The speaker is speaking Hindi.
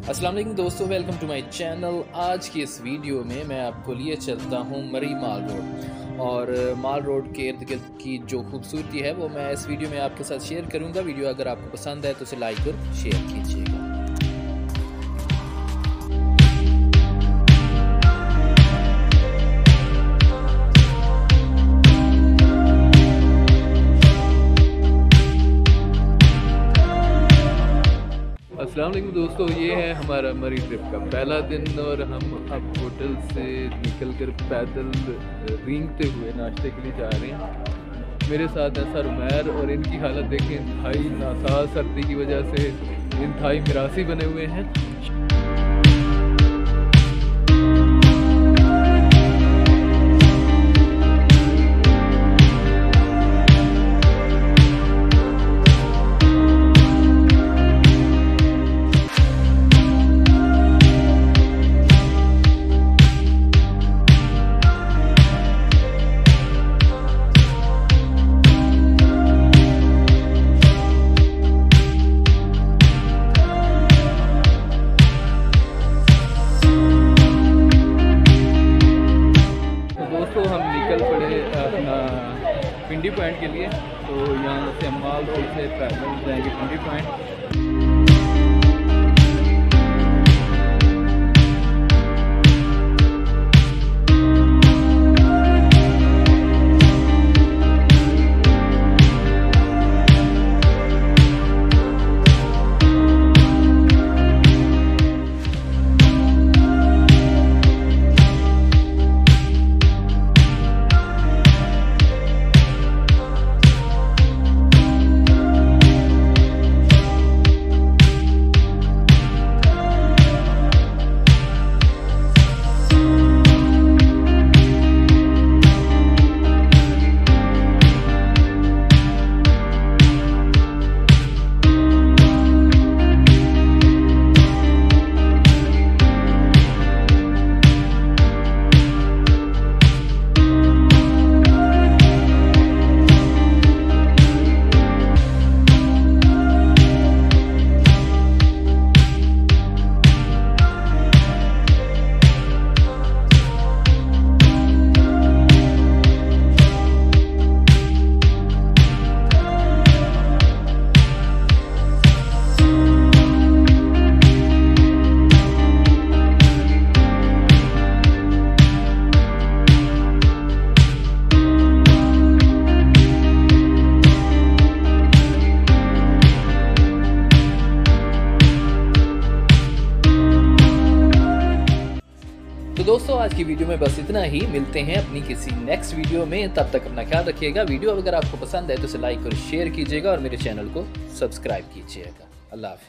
अस्सलाम वालेकुम दोस्तों, वेलकम टू माय चैनल। आज की इस वीडियो में मैं आपको लिए चलता हूँ मरी माल रोड और माल रोड के इर्द गिर्द की जो खूबसूरती है वो मैं इस वीडियो में आपके साथ शेयर करूँगा। वीडियो अगर आपको पसंद है तो उसे लाइक और शेयर कीजिएगा। अस्सलाम वालेकुम दोस्तों, ये है हमारा मरी ट्रिप का पहला दिन और हम अब होटल से निकलकर पैदल रेंगते हुए नाश्ते के लिए जा रहे हैं। मेरे साथ है सर उमैर और इनकी हालत देखें, इंतहाई नासाज सर्दी की वजह से इंतहाई मिरासी बने हुए हैं। हम निकल पड़े अपना पिंडी पॉइंट के लिए। तो यहाँ से हम माल रोड से पैदल जाएंगे पिंडी पॉइंट। तो दोस्तों आज की वीडियो में बस इतना ही। मिलते हैं अपनी किसी नेक्स्ट वीडियो में, तब तक अपना ख्याल रखिएगा। वीडियो अगर आपको पसंद है तो इसे लाइक और शेयर कीजिएगा और मेरे चैनल को सब्सक्राइब कीजिएगा। अल्लाह हाफ़िज़।